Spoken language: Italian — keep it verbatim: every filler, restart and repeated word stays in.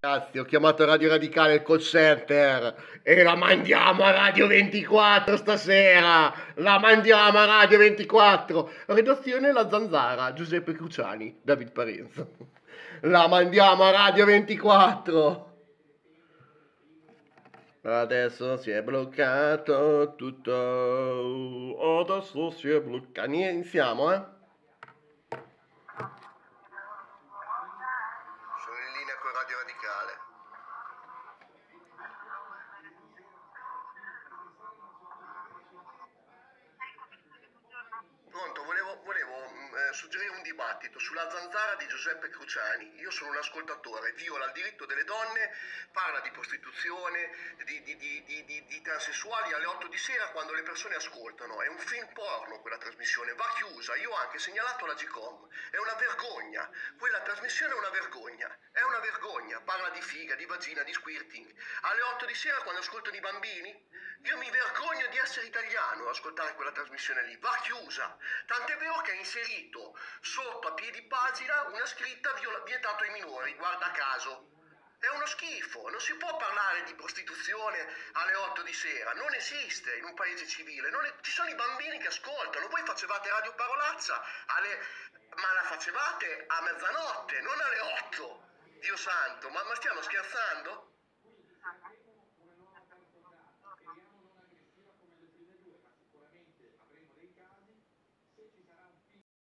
Ragazzi, ho chiamato Radio Radicale, il call center, e la mandiamo a Radio ventiquattro stasera, la mandiamo a Radio ventiquattro, redazione La Zanzara, Giuseppe Cruciani, David Parenzo, la mandiamo a Radio ventiquattro. Adesso si è bloccato tutto, adesso si è bloccato, iniziamo eh. Sono in linea con Radio Radicale. Pronto, volevo, volevo eh, suggerire un dibattito sulla Zanzara di Giuseppe Cruciani. Io sono un ascoltatore, viola il diritto delle donne, parla di prostituzione, di, di, di, di, di, di transessuali alle otto di sera quando le persone ascoltano. È un film porno quella trasmissione, va chiusa. Io ho anche segnalato alla Gcom. È una vergogna, quella trasmissione è una vergogna, è una vergogna. Parla di figa, di vagina, di squirting. Alle otto di sera quando ascoltano i bambini? Io mi vergogno di essere italiano a ascoltare quella trasmissione lì, va chiusa. Tant'è vero che ha inserito sotto a piedi pagina una scritta viola, vietato ai minori, guarda caso. È uno schifo, non si può parlare di prostituzione alle otto di sera, non esiste in un paese civile, non è, ci sono i bambini che ascoltano, voi facevate Radio Parolaccia, alle, ma la facevate a mezzanotte, non alle otto. Dio santo, ma, ma stiamo scherzando?